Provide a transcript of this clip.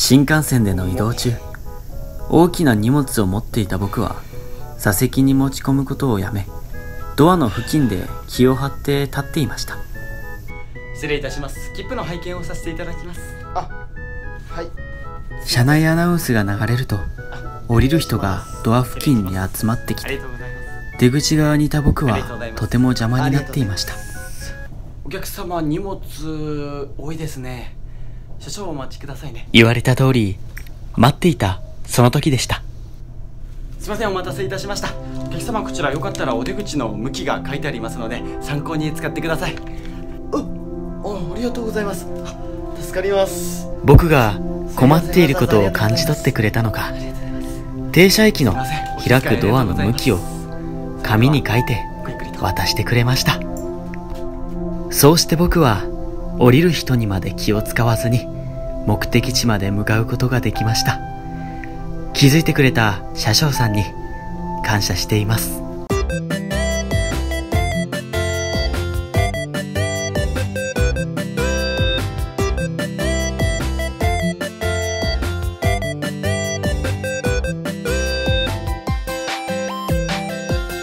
新幹線での移動中、大きな荷物を持っていた僕は座席に持ち込むことをやめ、ドアの付近で気を張って立っていました。 失礼いたします。切符の拝見をさせていただきます。 はい。 車内アナウンスが流れると、降りる人がドア付近に集まってきて、出口側にいた僕はとても邪魔になっていました。 お客様、荷物多いですね。少々お待ちくださいね。 言われた通り、待っていたその時でした。 すいません、お待たせいたしました。お客様、こちらよかったらお出口の向きが書いてありますので参考に使ってください。ありがとうございます。助かります。 僕が困っていることを感じ取ってくれたのか、停車駅の開くドアの向きを紙に書いて渡してくれました。そうして僕は降りる人にまで気を使わずに目的地まで向かうことができました。気づいてくれた車掌さんに感謝しています。